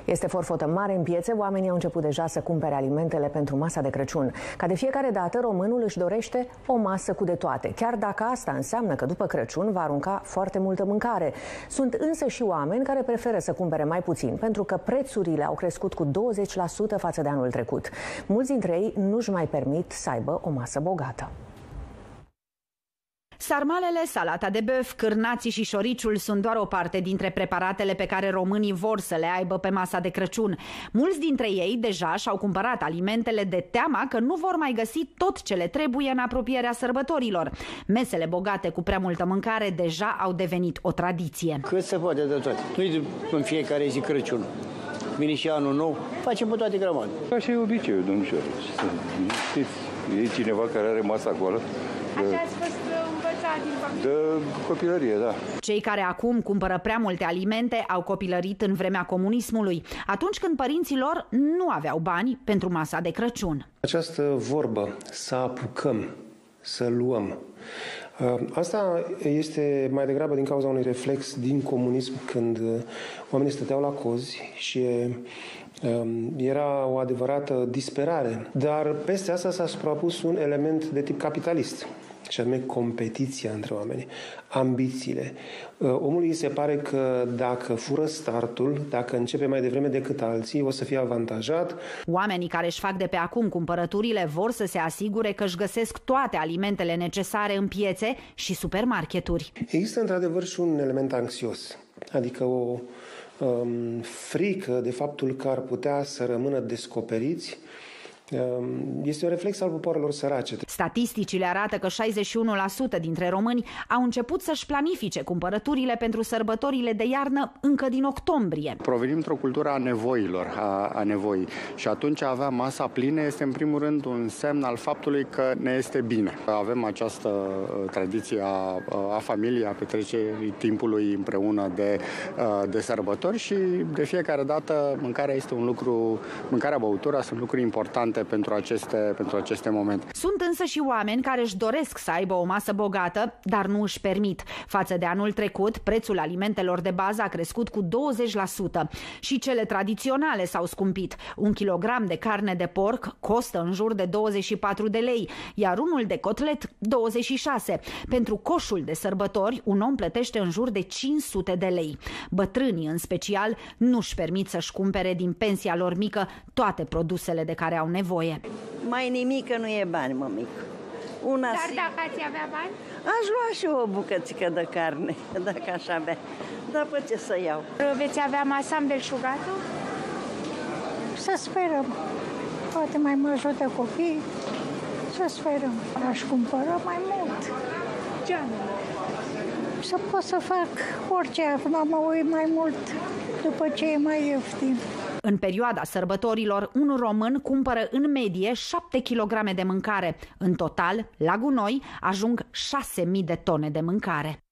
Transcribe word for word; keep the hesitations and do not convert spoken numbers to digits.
Este forfotă mare în piețe, oamenii au început deja să cumpere alimentele pentru masa de Crăciun. Ca de fiecare dată, românul își dorește o masă cu de toate, chiar dacă asta înseamnă că după Crăciun va arunca foarte multă mâncare. Sunt însă și oameni care preferă să cumpere mai puțin, pentru că prețurile au crescut cu douăzeci la sută față de anul trecut. Mulți dintre ei nu-și mai permit să aibă o masă bogată. Sarmalele, salata de băf, cârnații și șoriciul sunt doar o parte dintre preparatele pe care românii vor să le aibă pe masa de Crăciun. Mulți dintre ei deja și-au cumpărat alimentele de teama că nu vor mai găsi tot ce le trebuie în apropierea sărbătorilor. Mesele bogate cu prea multă mâncare deja au devenit o tradiție. Cât se poate de toate. Nu-i în fiecare zi Crăciun. Vine și anul nou, facem pe toate grămadă. Așa e obiceiul, domnișoare. Știți, e cineva care are masa goală. Așa ați fost învățat din familie? De copilărie, da. Cei care acum cumpără prea multe alimente au copilărit în vremea comunismului, atunci când părinții lor nu aveau bani pentru masa de Crăciun. Această vorbă, să apucăm, să luăm, asta este mai degrabă din cauza unui reflex din comunism, când oamenii stăteau la cozi și era o adevărată disperare. Dar peste asta s-a suprapus un element de tip capitalist, și anume competiția între oameni, ambițiile. Omului îi se pare că dacă fură startul, dacă începe mai devreme decât alții, o să fie avantajat. Oamenii care își fac de pe acum cumpărăturile vor să se asigure că își găsesc toate alimentele necesare în piețe și supermarketuri. Există într-adevăr și un element anxios, adică o um, frică de faptul că ar putea să rămână descoperiți. Este un reflex al popoarelor sărace. Statisticile arată că șaizeci și unu la sută dintre români au început să-și planifice cumpărăturile pentru sărbătorile de iarnă încă din octombrie. Provenim într-o cultură a nevoilor, a, a nevoii. Și atunci a avea masa plină este în primul rând un semn al faptului că ne este bine. Avem această tradiție a, a familiei, a petrecerii timpului împreună de, de sărbători și de fiecare dată mâncarea este un lucru, mâncarea, băutura sunt lucruri importante pentru aceste, pentru aceste momente. Sunt însă și oameni care își doresc să aibă o masă bogată, dar nu își permit. Față de anul trecut, prețul alimentelor de bază a crescut cu douăzeci la sută și cele tradiționale s-au scumpit. Un kilogram de carne de porc costă în jur de douăzeci și patru de lei, iar unul de cotlet douăzeci și șase. Pentru coșul de sărbători, un om plătește în jur de cinci sute de lei. Bătrânii, în special, nu-și permit să-și cumpere din pensia lor mică toate produsele de care au nevoie. Voie. Mai nimic, nu e bani, mămică. Una Dar si... dacă ați avea bani? Aș lua și o bucățică de carne, dacă aș avea. Dar pe ce să iau? Veți avea masa îmbelșugată? Să sperăm. Poate mai mă ajută copiii. Să sperăm. Aș cumpăra mai mult. Ce anume? Să pot să fac orice. Acum mă uit mai mult după ce e mai ieftin. În perioada sărbătorilor, un român cumpără în medie șapte kilograme de mâncare. În total, la gunoi, ajung șase mii de tone de mâncare.